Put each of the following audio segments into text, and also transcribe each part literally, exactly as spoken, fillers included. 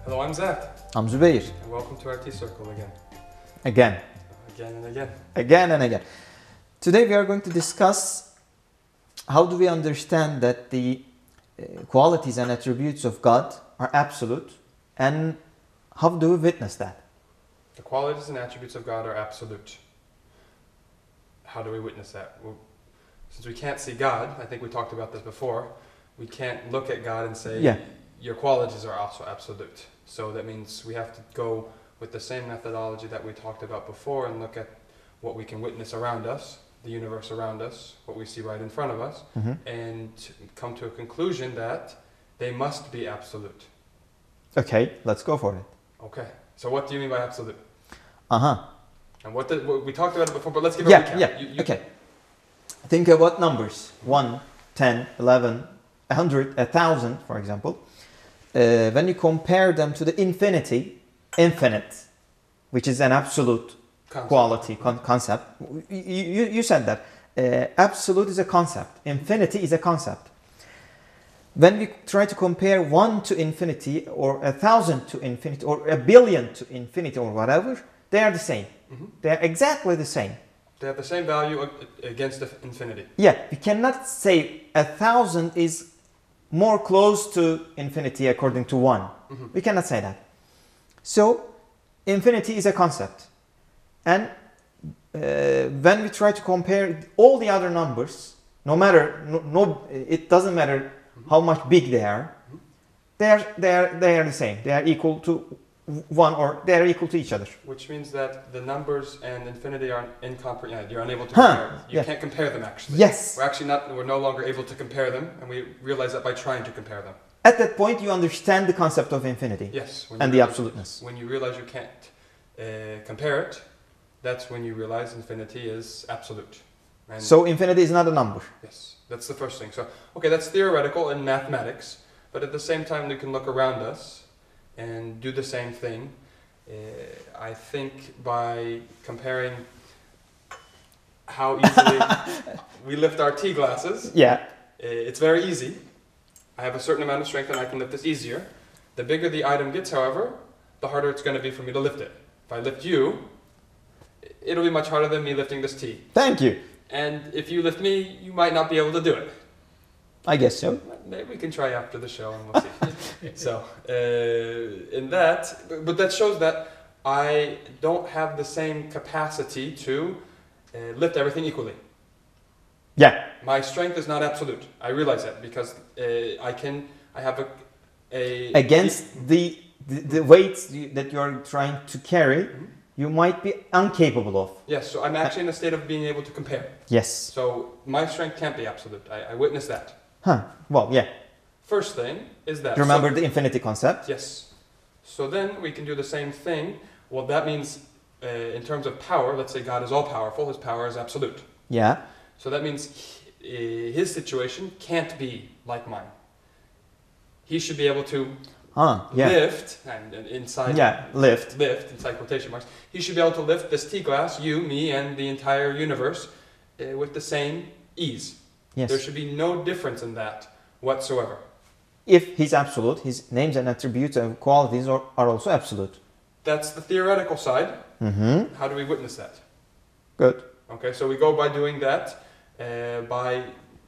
Hello, I'm Zack. I'm Zubeyir. And welcome to our Tea Circle again. Again. Again and again. Again and again. Today we are going to discuss how do we understand that the uh, qualities and attributes of God are absolute, and how do we witness that? The qualities and attributes of God are absolute. How do we witness that? Well, since we can't see God, I think we talked about this before, we can't look at God and say, Yeah. your qualities are also absolute. So that means we have to go with the same methodology that we talked about before and look at what we can witness around us, the universe around us, what we see right in front of us, Mm-hmm. and come to a conclusion that they must be absolute. Okay, let's go for it. Okay, so what do you mean by absolute? Uh-huh. And what did, we talked about it before, but let's give a Yeah, recap. yeah, You- you- okay. Think about numbers. one, ten, eleven, one hundred, one thousand, for example. Uh, when you compare them to the infinity, infinite, which is an absolute Concept. quality con- concept. You, you, you said that. Uh, absolute is a concept. Infinity is a concept. When we try to compare one to infinity, or a thousand to infinity, or a billion to infinity, or whatever, they are the same. Mhm. They are exactly the same. They have the same value ag- against the infinity. Yeah, we cannot say a thousand is more close to infinity according to one. Mhm. We cannot say that. So, infinity is a concept. And uh, when we try to compare all the other numbers, no matter, no, no it doesn't matter how much big they are, Mhm. they are, they are, they are the same. They are equal to one, or they are equal to each other. Which means that the numbers and infinity are incomprehensible. You're unable to Huh, compare. You yeah. can't compare them actually. Yes. We're actually not, we're no longer able to compare them, and we realize that by trying to compare them. At that point, you understand the concept of infinity Yes. When and you the realize- absoluteness. When you realize you can't uh, compare it, that's when you realize infinity is absolute. And So, infinity is not a number. yes, that's the first thing. So, okay, that's theoretical in mathematics, but at the same time, we can look around us and do the same thing. Uh, I think by comparing how easily we lift our tea glasses, Yeah. uh, it's very easy. I have a certain amount of strength and I can lift this easier. The bigger the item gets, however, the harder it's going to be for me to lift it. If I lift you, it'll be much harder than me lifting this tea. Thank you. And if you lift me, you might not be able to do it. I guess so. Maybe we can try after the show and we'll see. So, uh, in that, but that shows that I don't have the same capacity to uh, lift everything equally. Yeah. My strength is not absolute. I realize that because uh, I can, I have a, a Against the, the, the weights you, that you are trying to carry, Mhm. you might be incapable of. Yes, so I'm actually in a state of being able to compare. Yes. So my strength can't be absolute. I, I witness that. Huh. Well, yeah. First thing is that. Remember so- the infinity concept? Yes. So then we can do the same thing. Well, that means uh, in terms of power, let's say God is all powerful, his power is absolute. Yeah. So that means he, uh, his situation can't be like mine. He should be able to Huh. Yeah. lift, and, and inside Yeah. Lift. lift, inside quotation marks, he should be able to lift this tea glass, you, me, and the entire universe uh, with the same ease. There Yes. should be no difference in that whatsoever. If he's absolute, his names and attributes and qualities are, are also absolute. That's the theoretical side. Mm-hmm. How do we witness that? Good. Okay, so we go by doing that, uh, by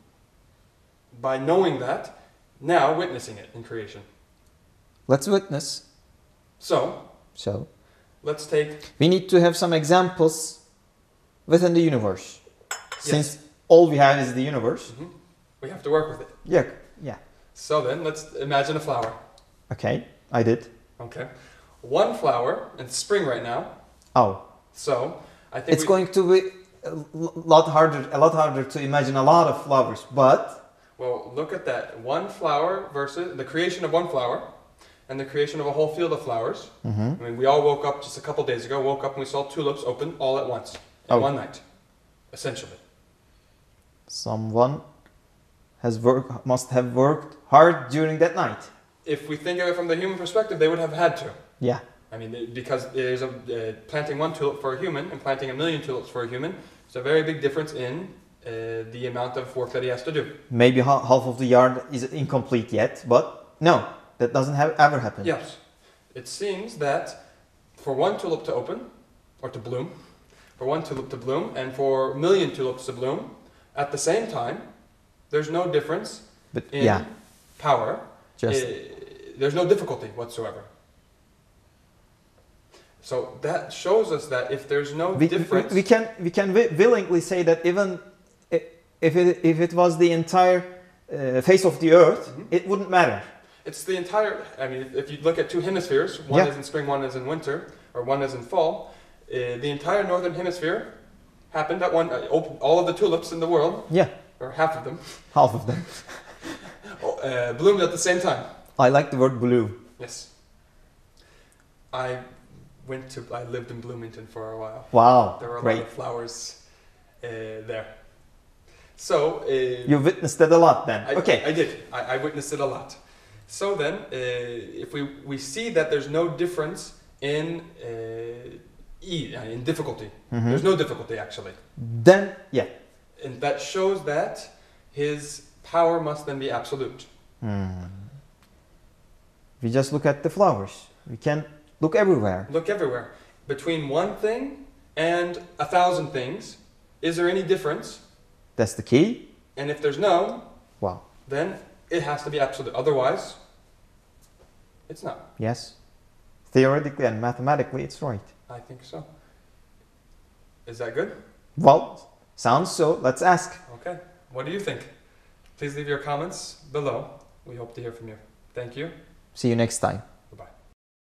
by knowing that, now witnessing it in creation. Let's witness. So, So, let's take, we need to have some examples within the universe. Yes. Since all we have is the universe. mhm, we have to work with it. Yeah. Yeah. So then, let's imagine a flower. Okay. I did. Okay, one flower, and it's spring right now, Oh. so I think It's we, going to be a l- lot harder, a lot harder to imagine a lot of flowers, but well, look at that. One flower versus the creation of one flower and the creation of a whole field of flowers. Mhm. I mean, we all woke up just a couple days ago, woke up and we saw tulips open all at once in Oh. one night, essentially. someone has work, must have worked hard during that night. If we think of it from the human perspective, they would have had to. Yeah. I mean, it- because there's a uh, planting one tulip for a human and planting a million tulips for a human. There's a very big difference in uh, the amount of work that he has to do. Maybe ha- half of the yard is incomplete yet, but no, that doesn't have ever happen. Yes. It seems that for one tulip to open, or to bloom, for one tulip to bloom, and for a million tulips to bloom, at the same time, there's no difference But in yeah, power. just Uh, there's no difficulty whatsoever. So that shows us that if there's no we, we, difference, we can we can wi- willingly say that even i- if it if it was the entire uh, face of the earth, Mhm. it wouldn't matter. it's the entire. I mean, if, if you look at two hemispheres, one Yeah. is in spring, one is in winter, or one is in fall. Uh, the entire northern hemisphere happened at one. Uh, op- all of the tulips in the world, Yeah, or half of them, half of them. uh, bloomed at the same time. I like the word blue. Yes. I went to. I lived in Bloomington for a while. Wow, There were a great. lot of flowers uh, there. So uh, You witnessed it a lot then. I, Okay. I did. I, I witnessed it a lot. So then, uh, if we we see that there's no difference in uh, e uh, in difficulty. Mhm. There's no difficulty actually, Then yeah. and that shows that his power must then be absolute. Hmm. We just look at the flowers. We can look everywhere. Look everywhere. Between one thing and a thousand things, is there any difference? That's the key. And if there's no, Wow. then it has to be absolute. Otherwise, it's not. Yes. Theoretically and mathematically, it's right. I think so. Is that good? Well, sounds so. Let's ask. Okay. What do you think? Please leave your comments below. We hope to hear from you. Thank you. See you next time.